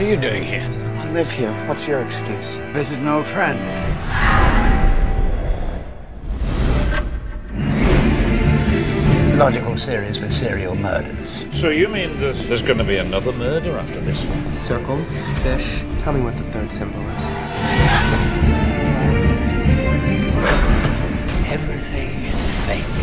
are you doing here? I live here. What's your excuse? Visit an old friend. Logical series with serial murders. So you mean there's going to be another murder after this one? Circle, fish. Tell me what the third symbol is. Everything is fake.